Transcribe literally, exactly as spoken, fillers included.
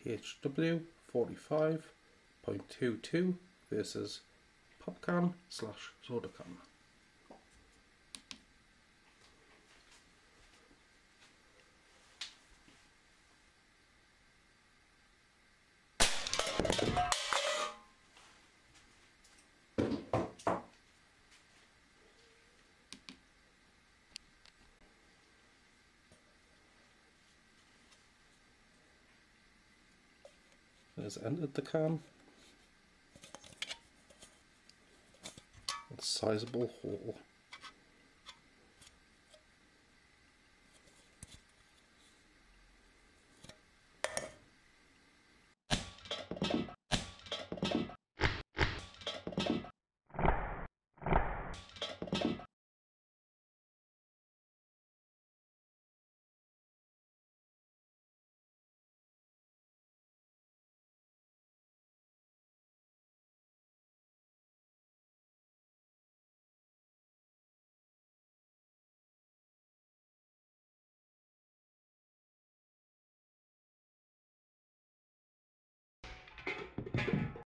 H W forty-five point two two versus popcan slash soda can. Has entered the can. A sizable hole.